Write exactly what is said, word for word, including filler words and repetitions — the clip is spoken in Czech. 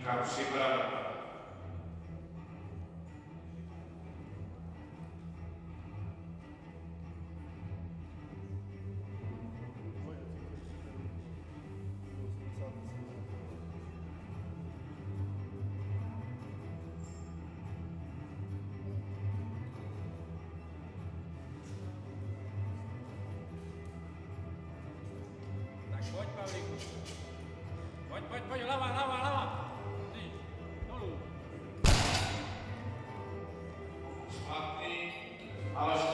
Říkám připraven. Pojď, Pavlíku. Pojď, pojď, pojď, hlava, hlava, hlava. Ty, dolů. Špatný, ale